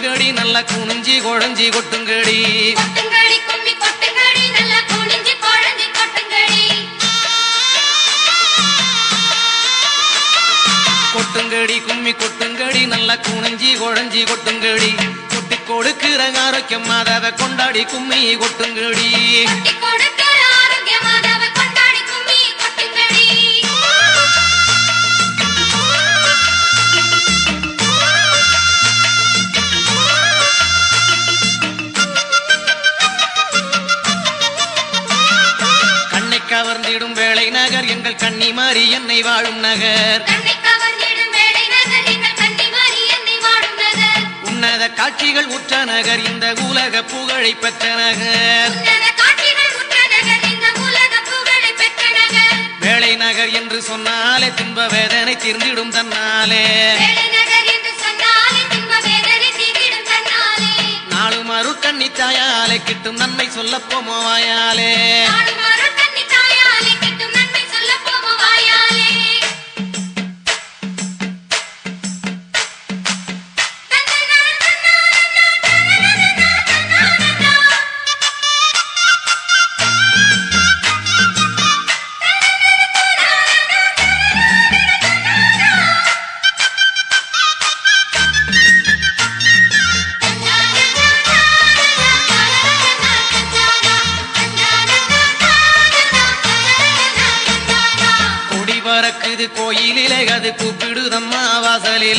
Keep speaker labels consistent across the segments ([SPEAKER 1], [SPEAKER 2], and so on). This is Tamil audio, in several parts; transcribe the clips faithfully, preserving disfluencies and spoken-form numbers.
[SPEAKER 1] கொட்டுங்கடி நல்ல குனிஞ்சி குழஞ்சி கொட்டுங்கடி
[SPEAKER 2] கொட்டுங்கடி கும்மி கொட்டுங்கடி நல்ல குனிஞ்சி குழஞ்சி கொட்டுங்கடி
[SPEAKER 1] கொட்டுங்கடி கும்மி கொட்டுங்கடி நல்ல குனிஞ்சி குழஞ்சி கொட்டுங்கடி கொட்டி கொடுக்கிற ஆரோக்கியம் மாதாவை கொண்டாடி கும்மி கொட்டுங்கடி
[SPEAKER 2] கொட்டி கொடுக்கிற ஆரோக்கியம் மாதாவை கொண்டாடி கும்மி கொட்டுங்கடி
[SPEAKER 1] கண்ணை கவர்ந்திடும் வேளை நகர் எங்கள் கன்னிமாரி என்னை வாழும் நகர் உன்னத காட்சிகள் உற்ற நகர் இந்த உலக புகழை பெற்ற நகர் வேளை நகர் என்று சொன்னாலே துன்ப வேதனை தீர்ந்திடும் தன்னாலே நாளும் அருள் கண்ணி தாயாலே கிட்டும் நன்மை சொல்ல போமோ வாயாலே பறக்குது கோயிலிலே அது கூப்பிடுதம்மா வாசலில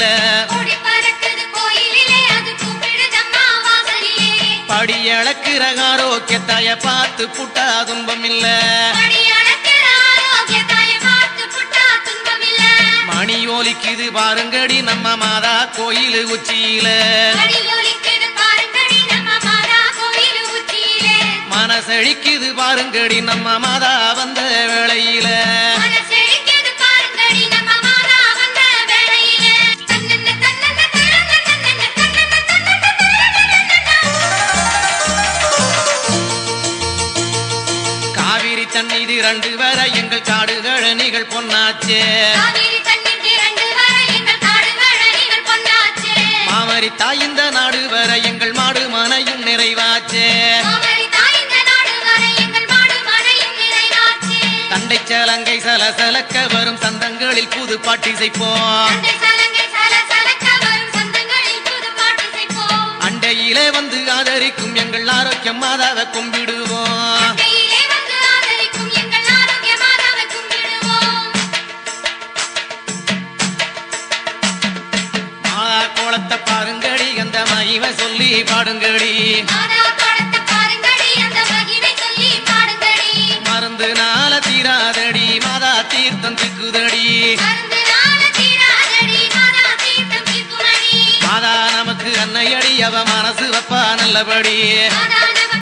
[SPEAKER 1] படி அளக்குற ஆரோக்கியத்தாய பார்த்து புட்டா துன்பம் இல்ல மணி ஒலிக்குது பாருங்கடி நம்ம மாதா கோயிலு உச்சியில மனசழிக்குது பாருங்கடி நம்ம மாதா வந்த வேளையில தண்ணீர் இரண்டு வர எங்கள் காடு கழனிகள் பொன்னாச்சே மாமரி தாய்ந்த நாடு வர எங்கள் மாடு மனையும் நிறைவாச்சே தண்டை சலங்கை சலசலக்க வரும் சந்தங்களில் புது பாட்டிசைப்போம் அண்டையிலே வந்து ஆதரிக்கும் எங்கள் ஆரோக்கியம் மாதாவை கும்பிடுவோம் கோலத்தை பாருங்கடி அந்த மகிமை சொல்லி பாடுங்கடி மருந்து நாள தீராதடி மாதா தீர்த்தம் திக்குதடி மாதா நமக்கு அன்னையடி அவ மனசு வப்பா நல்லபடி